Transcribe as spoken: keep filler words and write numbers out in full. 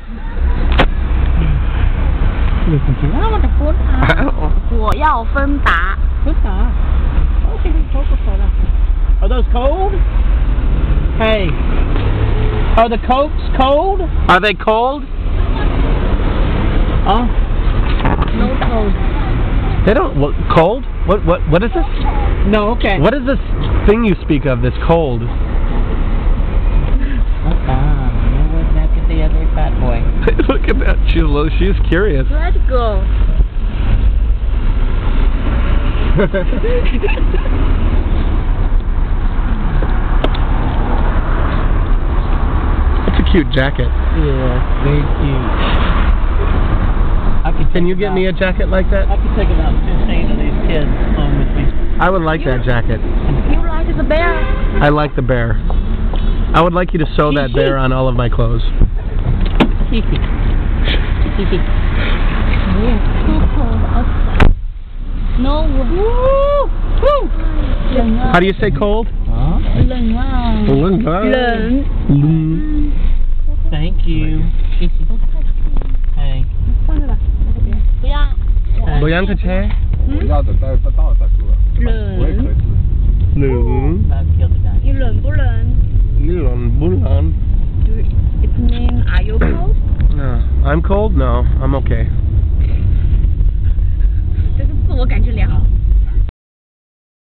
Listen to I want to phone. 我要芬达。 芬达。Okay, Coca-Cola. Are those cold? Hey. Are the Cokes cold? Are they cold? Oh. No cold. They don't. What, cold? What? What? What is this? No. Okay. What is this thing you speak of? This cold? Ah, no one back at the other fat boy. Look at that. She's low. She's curious. Let's go. It's a cute jacket. Yeah, very cute. I could Can you get me a jacket like that? I could take about fifteen of these kids home with me. I would like that jacket. You like the bear? I like the bear. I would like you to sew that bear on all of my clothes. It's too cold outside. No. Woo! Woo! How do you say cold? Huh? Thank you. Hey. 不要。 不要去切。 不要等待不到再说。我也可以吃。 冷。 About killed the guy. 你冷不冷？ 冷不冷？ Do it mean are you cold? No. I'm cold? No, I'm okay. 这是自我感觉良好。